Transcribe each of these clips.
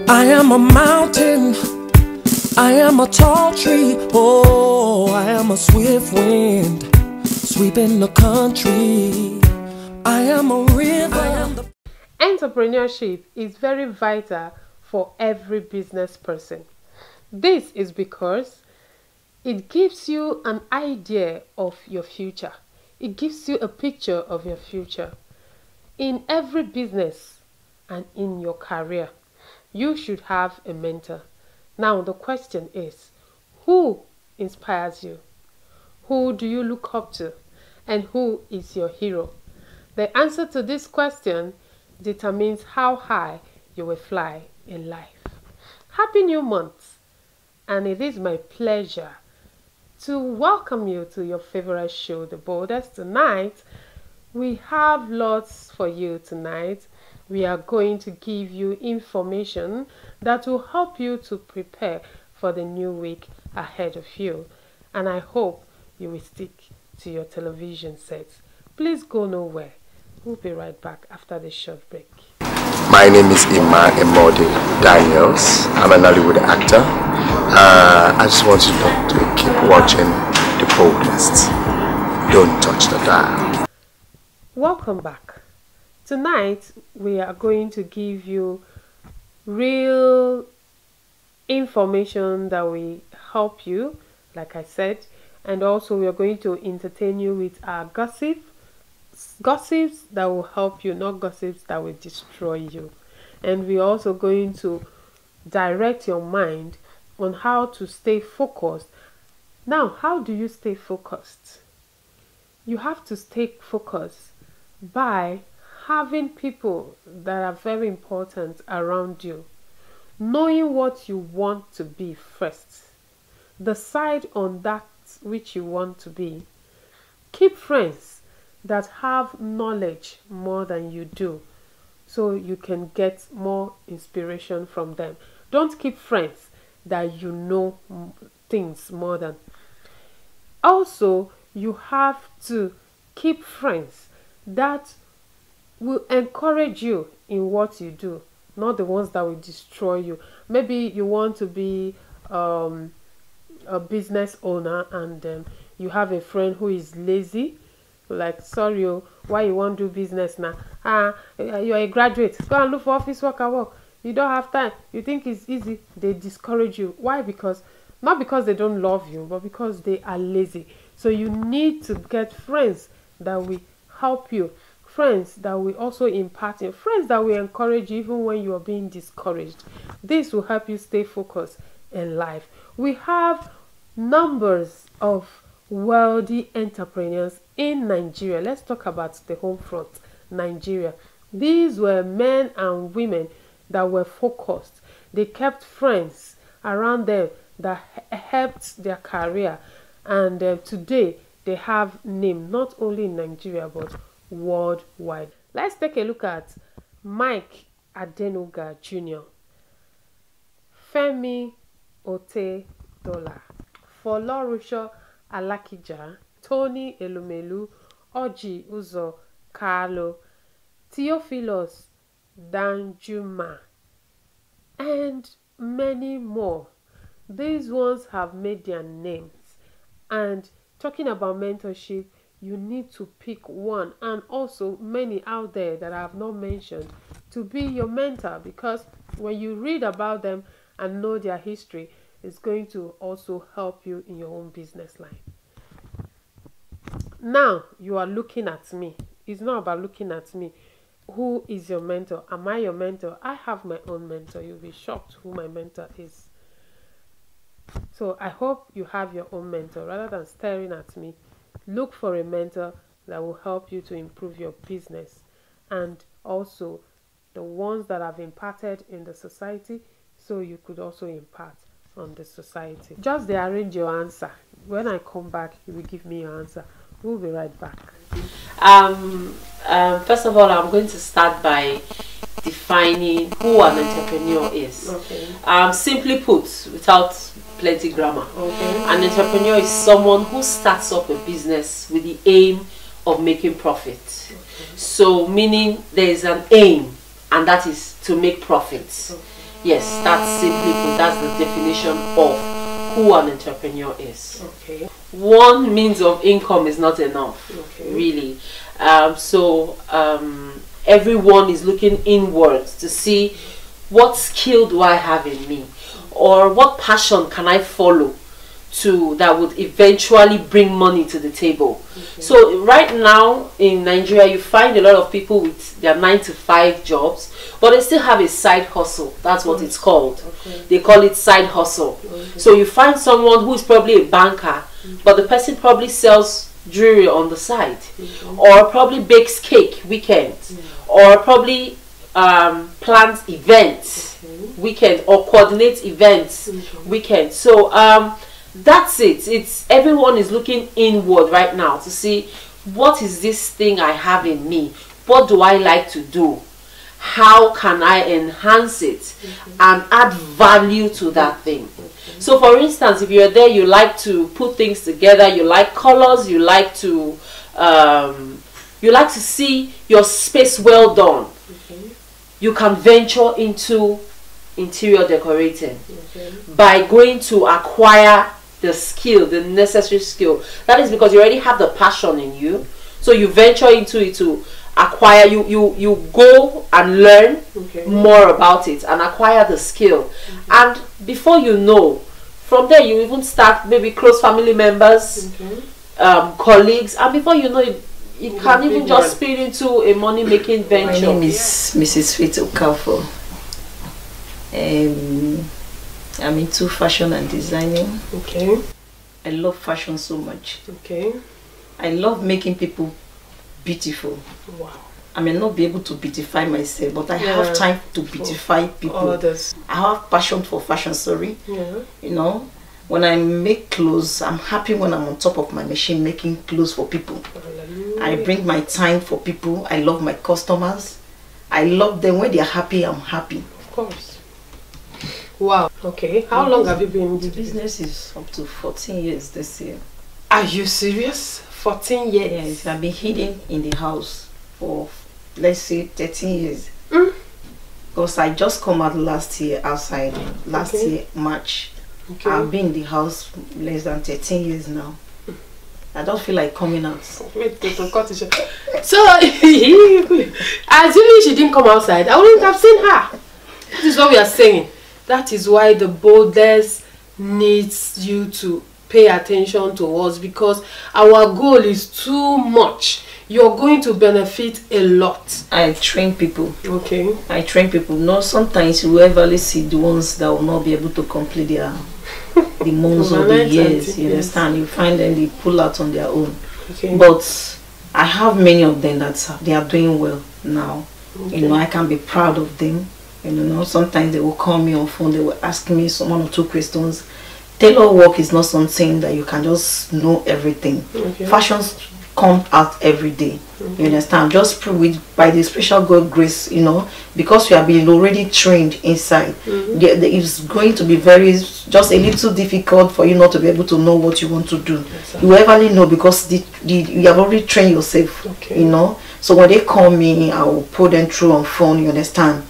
I am a mountain, I am a tall tree, oh, I am a swift wind, sweeping the country. I am a river. Entrepreneurship is very vital for every business person. This is because it gives you an idea of your future. It gives you a picture of your future. In every business and in your career, you should have a mentor. Now the question is, who inspires you? Who do you look up to? And who is your hero? The answer to this question determines how high you will fly in life. Happy New Month! And it is my pleasure to welcome you to your favorite show, The Boldest. Tonight, we have lots for you tonight. We are going to give you information that will help you to prepare for the new week ahead of you. And I hope you will stick to your television sets. Please go nowhere. We'll be right back after this short break. My name is Ima Emode Daniels. I'm an Hollywood actor. I just want you to keep watching The Boldest. Don't touch the dial. Welcome back. Tonight we are going to give you real information that will help you, like I said, and also we are going to entertain you with our gossips that will help you, not gossips that will destroy you. And we're also going to direct your mind on how to stay focused. Now, how do you stay focused? You have to stay focused by having people that are very important around you, knowing what you want to be first, decide on that which you want to be. Keep friends that have knowledge more than you do, so you can get more inspiration from them. Don't keep friends that you know things more than. Also, you have to keep friends that will encourage you in what you do, not the ones that will destroy you. Maybe you want to be a business owner and you have a friend who is lazy, like, sorry, why you want to do business now? You're a graduate, go and look for office work and work. You don't have time, you think it's easy. They discourage you. Why? Because not because they don't love you, but because they are lazy. So you need to get friends that will help you, friends that will also impart you, friends that will encourage you even when you are being discouraged. This will help you stay focused in life. We have numbers of wealthy entrepreneurs in Nigeria. Let's talk about the home front, Nigeria. These were men and women that were focused. They kept friends around them that helped their career, and today they have name not only in Nigeria but worldwide. Let's take a look at Mike Adenuga Jr., Femi Otedola, Folorusho Alakija, Tony Elumelu, Oji Uzo Carlo, Theophilus Danjuma, and many more. These ones have made their names. And talking about mentorship, you need to pick one, and also many out there that I have not mentioned, to be your mentor, because when you read about them and know their history, it's going to also help you in your own business line. Now you are looking at me. It's not about looking at me. Who is your mentor? Am I your mentor? I have my own mentor. You'll be shocked who my mentor is. So I hope you have your own mentor. Rather than staring at me, look for a mentor that will help you to improve your business, and also the ones that have imparted in the society, so you could also impart on the society. Just arrange your answer. When I come back, you will give me your answer. We'll be right back. First of all, I'm going to start by defining who an entrepreneur is. Okay. Simply put, without plenty grammar, okay, an entrepreneur is someone who starts up a business with the aim of making profit. Okay. So meaning there is an aim, and that is to make profits. Okay. Yes, that's simply put, that's the definition of who an entrepreneur is. Okay. One means of income is not enough, really. Everyone is looking inwards to see what skill do I have in me, or what passion can I follow that would eventually bring money to the table. So right now in Nigeria, you find a lot of people with their 9-to-5 jobs, but they still have a side hustle. That's what it's called. They call it side hustle. So you find someone who is probably a banker, but the person probably sells jewelry on the side, or probably bakes cake weekends, or probably plans events weekend, or coordinates events weekend. So that's it. It's everyone is looking inward right now to see, what is this thing I have in me? What do I like to do? How can I enhance it and add value to that thing? So for instance, if you're there, you like to put things together, you like colors, you like to see your space well done. You can venture into interior decorating by going to acquire the skill, the necessary skill. That is because you already have the passion in you, so you venture into it to acquire. You go and learn more about it and acquire the skill, and before you know, from there you even start maybe close family members, colleagues, and before you know it, you can even just spill into a money-making venture. My name is Mrs. Faith Okafo. I'm into fashion and designing. I love fashion so much. I love making people beautiful. Wow. I may not be able to beautify myself, but I have time to beautify people. Others. I have passion for fashion, sorry. Yeah. You know, when I make clothes, I'm happy when I'm on top of my machine making clothes for people. Hallelujah. I bring my time for people. I love my customers. I love them. When they're happy, I'm happy. Of course. Wow. Okay. How long have you been in the business? Is up to 14 years this year. Are you serious? 14 years? Yes, I've been hidden in the house for, let's say, 13 years. Because I just come out last year outside. Last year, March. I've been in the house less than 13 years now. I don't feel like coming out. So, assuming she didn't come outside, I wouldn't have seen her. That is what we are saying. That is why the boldest needs you to pay attention to us, because our goal is too much. You're going to benefit a lot. I train people. Okay. I train people. No, sometimes you ever see the ones that will not be able to complete their the months or the years. You understand? You find them, they pull out on their own. Okay. But I have many of them that they are doing well now. You know, I can be proud of them. You know, sometimes they will call me on phone, they will ask me one or two questions. Tailor work is not something that you can just know everything. Fashions come out every day. You understand? Just by the special God grace, you know, because you have been already trained inside, it's going to be just a little difficult for you not to be able to know what you want to do. You ever know, because you have already trained yourself. You know. So when they call me, I will put them through on phone. You understand?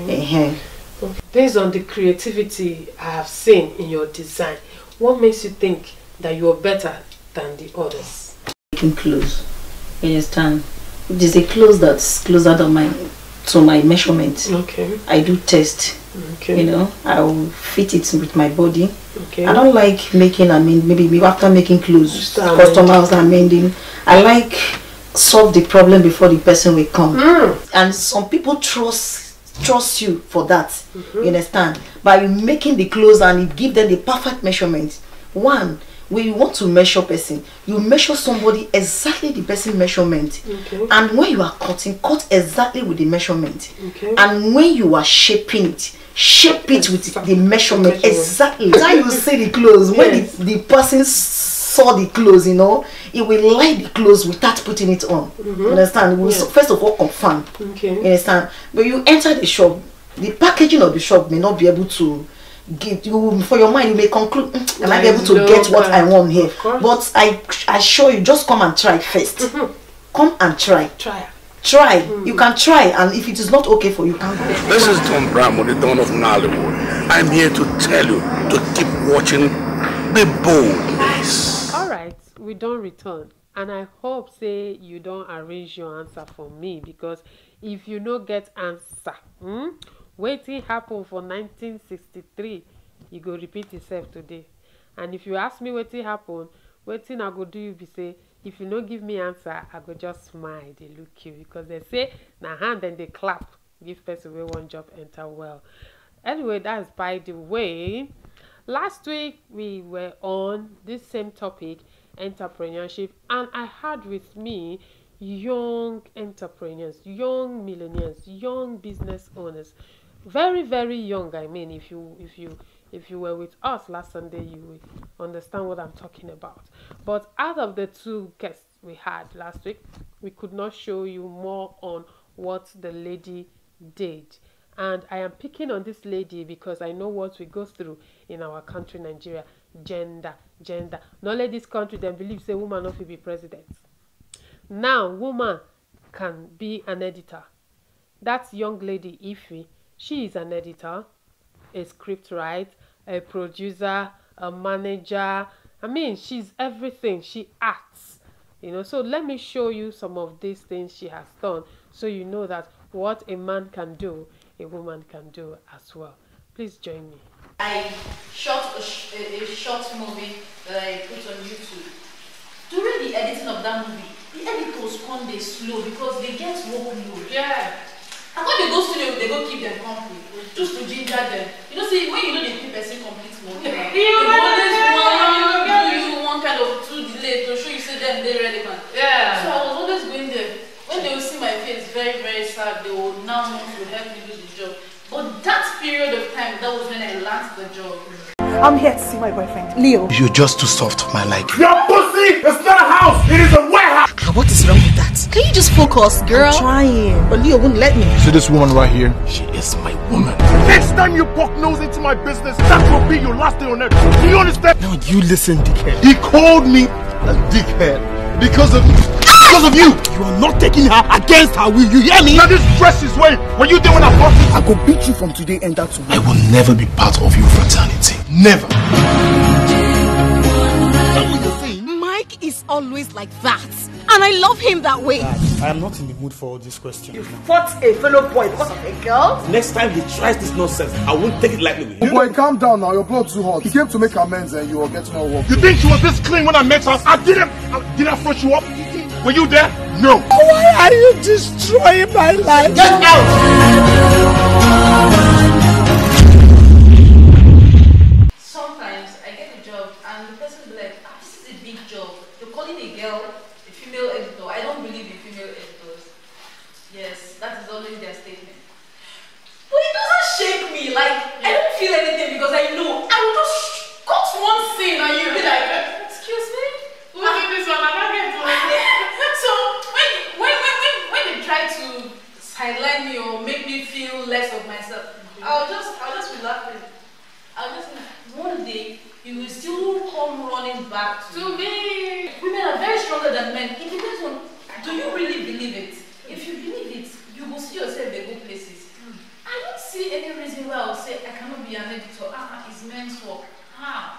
Based on the creativity I have seen in your design, what makes you think that you are better than the others? Making clothes. You understand? There's a clothes that's closer to my measurement. I do test. You know, I will fit it with my body. I don't like making. I mean, maybe after making clothes, customers are mending. I like solve the problem before the person will come. And some people trust you for that. You understand? By making the clothes and you give them the perfect measurement. One, when you want to measure person, you measure somebody exactly the person measurement. And when you are cutting, cut exactly with the measurement. And when you are shaping it, shape it with the measurement exactly. Now you see the clothes. When the person saw the clothes, you know, it will like the clothes without putting it on. You understand? We will first of all confirm. You understand? But you enter the shop, the packaging of the shop may not be able to give you, for your mind you may conclude, am I be able to get what I want here? But I assure you, just come and try first. Come and try. Try. You can try, and if it is not okay for you, you can go. This is Tom Bramo, the Dawn of Nollywood. I'm here to tell you to keep watching the boldest. Alright, we don't return. And I hope say you don't arrange your answer for me, because if you no get answer, waiting happen for 1963, you go repeat yourself today. And if you ask me waiting happen, waiting I go do you be say, if you no give me answer, I go just smile, they look you, because they say na hand and they clap, give person wey one job enter well. Anyway, that's by the way. Last week we were on this same topic, entrepreneurship, and I had with me young entrepreneurs, young millionaires, young business owners, very, very young. I mean, if you were with us last Sunday, you will understand what I'm talking about. But out of the two guests we had last week, we could not show you more on what the lady did. And I am picking on this lady because I know what we go through in our country, Nigeria. Gender. Not let this country then believe say woman not be president. Now woman can be an editor. That young lady Ify, she is an editor, a scriptwriter, a producer, a manager. I mean, she's everything. She acts, So let me show you some of these things she has done, so you know that what a man can do, a woman can do as well. Please join me. I shot a short movie that I put on YouTube. During the editing of that movie, the editors come they slow because they get workload. Yeah. And when they go studio, they go keep them company, just to ginger them. See, when you know they keep person complete movie, they always do one kind of too delay to show you say them they're relevant. Yeah. So I was always going there. When they will see my face very, very sad, they will now want to help me do the job. But that period of time, that was when I learned the job. I'm here to see my boyfriend, Leo. You're just too soft for my liking. Your pussy is not a house, it is a warehouse. What is wrong with that? Can you just focus, girl? I'm trying, but Leo won't let me. See this woman right here? She is my woman. Next time you poke nose into my business, that will be your last day on earth. Do you understand? Now you listen, dickhead. He called me a dickhead because of you. You are not taking her against her will. You hear me? Now this dress is way. When you doing a party, I go beat you from today and that tomorrow. I will never be part of your fraternity. Never. Mike is always like that, and I love him that way. I am not in the mood for all these questions. You fought a fellow boy because of a girl? Next time he tries this nonsense, I won't take it lightly with you. Oh boy, calm down now. Your blood's too hot. He came to make amends and you were getting all work. You think she was this clean when I met her? Did I flush you up? Were you there? No. Why are you destroying my life? Get out! Sometimes I get a job and the person will be like, this is a big job. You're calling a girl a female editor. I don't believe in female editors. Yes, that is always their statement. But it doesn't shake me. Like, I don't feel anything because I know I will just cut one scene and you'll be like, excuse me? We'll do this one. I'm not getting to it. So when they try to sideline me or make me feel less of myself, I'll just be laughing. I'll just one day you will still come running back to me. Women are very stronger than men. It depends on, do you really believe it? If you believe it, you will see yourself in good places. I don't see any reason why I'll say I cannot be an editor. It's men's work. How?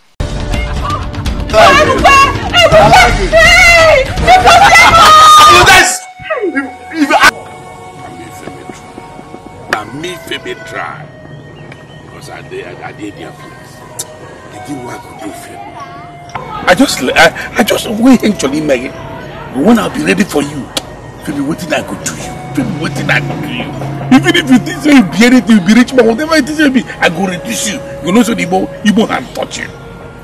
Try because I did their place. They did what I could do for you. I just wait actually, Maggie. When I'll be ready for you, Femi, what did I go do you? Femi, what did I go do you? Even if you think you'll be anything, you'll be rich, but whatever it is you'll be, I go reduce you. You know, so the Igbo can touch you.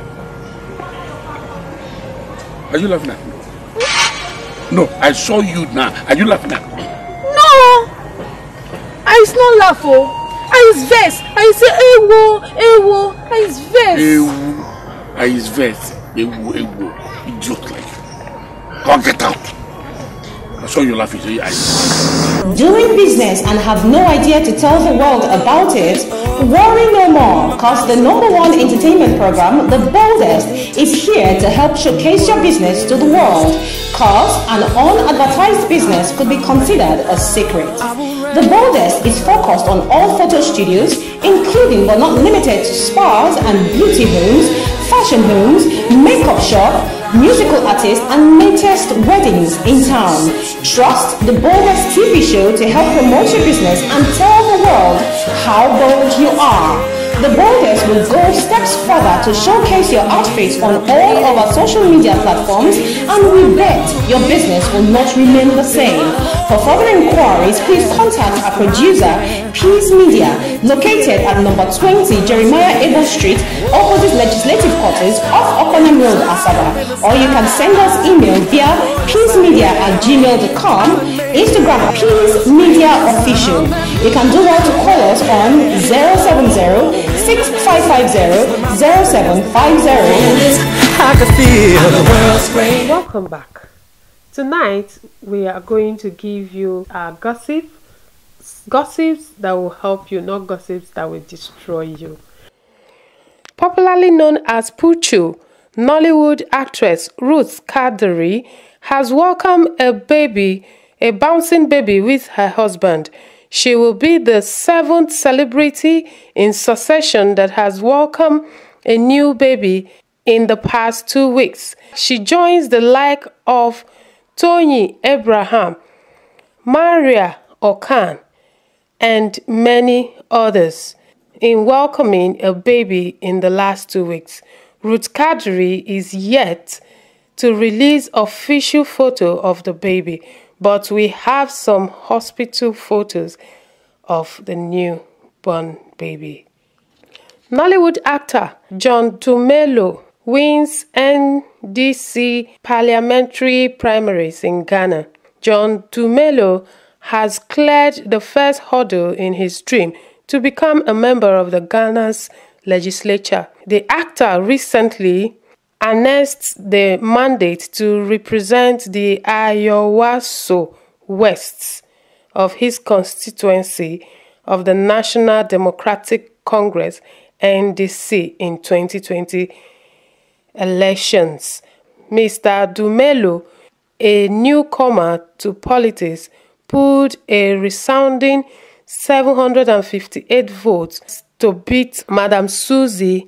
Are you laughing at me? No, I saw you now. Are you laughing at me? No! I is not laugh, oh. I is vexed. I say, ewo. I is vexed. I is vexed. Ewo. Idiot like you. Go get out. I saw you laughing. Doing business and have no idea to tell the world about it? Worry no more, cause the #1 entertainment program, The Boldest, is here to help showcase your business to the world, cause an unadvertised business could be considered a secret. The Boldest is focused on all photo studios, including but not limited to spas and beauty homes, fashion homes, makeup shop, musical artists, and latest weddings in town. Trust the Boldest TV show to help promote your business and tell the world how bold you are. The Boldest will go steps further to showcase your outfits on all of our social media platforms, and we bet your business will not remain the same. For further inquiries, please contact our producer, Peace Media, located at number 20 Jeremiah Abel Street, opposite Legislative Quarters off Okonem Road, Asaba. Or you can send us email via peacemedia@gmail.com, Instagram Peace Media Official. You can do well to call us on 070-6550-0750. Welcome back. Tonight we are going to give you gossips that will help you, not gossips that will destroy you. Popularly known as Puchu, Nollywood actress Ruth Kadiri has welcomed a bouncing baby with her husband. She will be the 7th celebrity in succession that has welcomed a new baby in the past 2 weeks. She joins the like of Tony Abraham, Maria Okan, and many others in welcoming a baby in the last 2 weeks. Ruth Kadiri is yet to release official photo of the baby, but we have some hospital photos of the newborn baby. Nollywood actor John Dumelo wins NDC parliamentary primaries in Ghana. John Dumelo has cleared the first hurdle in his dream to become a member of the Ghana's legislature. The actor recently announced the mandate to represent the Ayawaso West of his constituency of the National Democratic Congress NDC in 2020 elections. Mr. Dumelo, a newcomer to politics, pulled a resounding 758 votes to beat Madam Susie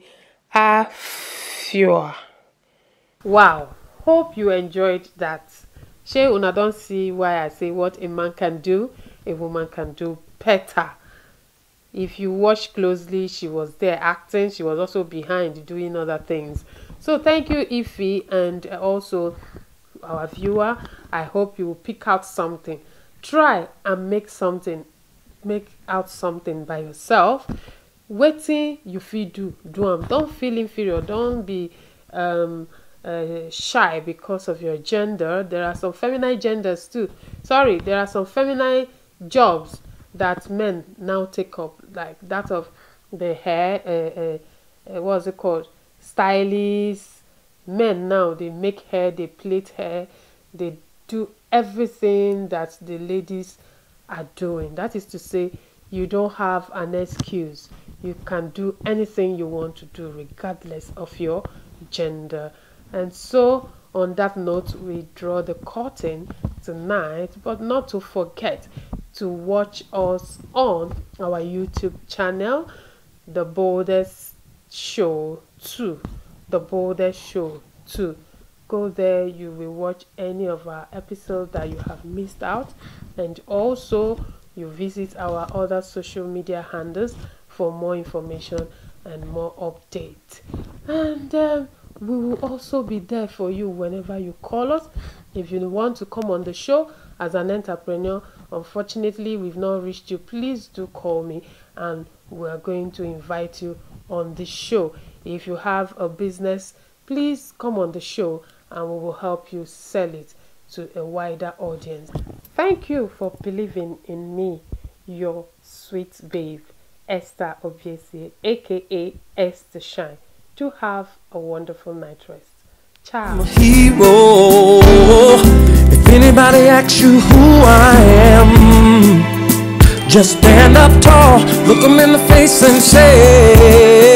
Afua. Wow, hope you enjoyed that. Shey una don't see why I say what a man can do, a woman can do better. If you watch closely, she was there acting, she was also behind doing other things. So thank you, Ify, and also our viewer. I hope you will pick out something. Try and make out something by yourself. Waiting you feel do them. Don't feel inferior. Don't be shy because of your gender. There are some feminine genders too. Sorry, there are some feminine jobs that men now take up, like that of the hair. What's it called? Stylists. Men now, they make hair, they plait hair, they do everything that the ladies are doing. That is to say, you don't have an excuse. You can do anything you want to do regardless of your gender. And so on that note, we draw the curtain tonight, but not to forget to watch us on our YouTube channel, The Boldest Show 2. The Boldest Show 2. Go there, you will watch any of our episodes that you have missed out, and also you visit our other social media handles for more information and more updates. And we will also be there for you whenever you call us. If you want to come on the show as an entrepreneur, unfortunately we've not reached you, please do call me and we're going to invite you on the show. If you have a business, please come on the show and we will help you sell it to a wider audience. Thank you for believing in me, your sweet babe, Esther Obiesie, aka Esther Shine. Do have a wonderful night rest. Ciao. I'm a hero. If anybody asks you who I am, Just stand up tall, look them in the face and say